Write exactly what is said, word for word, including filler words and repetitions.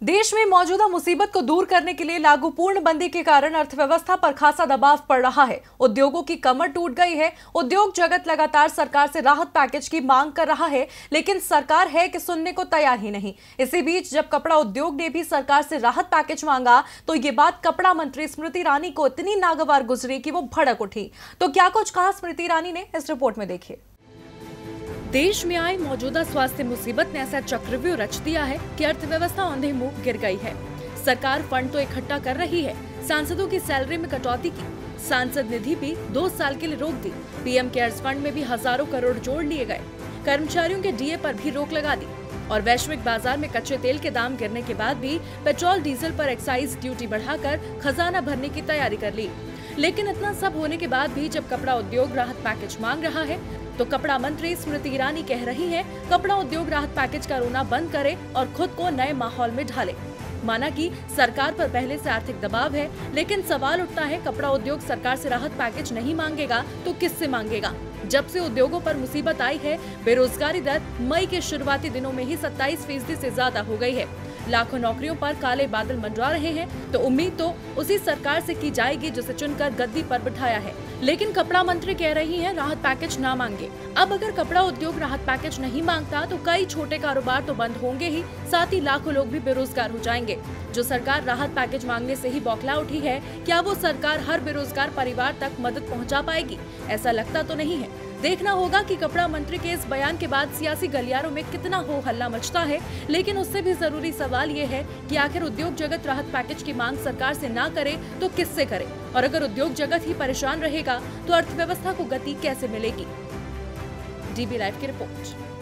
देश में मौजूदा मुसीबत को दूर करने के लिए लागू पूर्णबंदी के कारण अर्थव्यवस्था पर खासा दबाव पड़ रहा है। उद्योगों की कमर टूट गई है। उद्योग जगत लगातार सरकार से राहत पैकेज की मांग कर रहा है, लेकिन सरकार है कि सुनने को तैयार ही नहीं। इसी बीच जब कपड़ा उद्योग ने भी सरकार से राहत पैकेज मांगा तो ये बात कपड़ा मंत्री स्मृति ईरानी को इतनी नागवार गुजरी कि वो भड़क उठी। तो क्या कुछ कहा स्मृति ईरानी ने, इस रिपोर्ट में देखिए। देश में आई मौजूदा स्वास्थ्य मुसीबत ने ऐसा चक्रव्यूह रच दिया है कि अर्थव्यवस्था औंधे मुंह गिर गई है। सरकार फंड तो इकट्ठा कर रही है, सांसदों की सैलरी में कटौती की, सांसद निधि भी दो साल के लिए रोक दी, पीएम केयर्स फंड में भी हजारों करोड़ जोड़ लिए गए, कर्मचारियों के डीए पर भी रोक लगा दी और वैश्विक बाजार में कच्चे तेल के दाम गिरने के बाद भी पेट्रोल डीजल पर एक्साइज ड्यूटी बढ़ाकर खजाना भरने की तैयारी कर ली। लेकिन इतना सब होने के बाद भी जब कपड़ा उद्योग राहत पैकेज मांग रहा है तो कपड़ा मंत्री स्मृति ईरानी कह रही हैं, कपड़ा उद्योग राहत पैकेज का रोना बंद करे और खुद को नए माहौल में ढाले। माना कि सरकार पर पहले से आर्थिक दबाव है, लेकिन सवाल उठता है कपड़ा उद्योग सरकार से राहत पैकेज नहीं मांगेगा तो किससे मांगेगा। जब से उद्योगों पर मुसीबत आई है, बेरोजगारी दर मई के शुरुआती दिनों में ही सत्ताईस फीसदी से ज्यादा हो गई है। लाखों नौकरियों पर काले बादल मंडरा रहे हैं, तो उम्मीद तो उसी सरकार से की जाएगी जिसे चुनकर गद्दी पर बिठाया है। लेकिन कपड़ा मंत्री कह रही हैं राहत पैकेज ना मांगे। अब अगर कपड़ा उद्योग राहत पैकेज नहीं मांगता तो कई छोटे कारोबार तो बंद होंगे ही, साथ ही लाखों लोग भी बेरोजगार हो जाएंगे। जो सरकार राहत पैकेज मांगने से ही बौखला उठी है, क्या वो सरकार हर बेरोजगार परिवार तक मदद पहुंचा पाएगी? ऐसा लगता तो नहीं है। देखना होगा कि कपड़ा मंत्री के इस बयान के बाद सियासी गलियारों में कितना हो हल्ला मचता है। लेकिन उससे भी जरूरी सवाल ये है कि आखिर उद्योग जगत राहत पैकेज की मांग सरकार से ना करे तो किससे करे, और अगर उद्योग जगत ही परेशान रहेगा तो अर्थव्यवस्था को गति कैसे मिलेगी। डीबी लाइव की रिपोर्ट।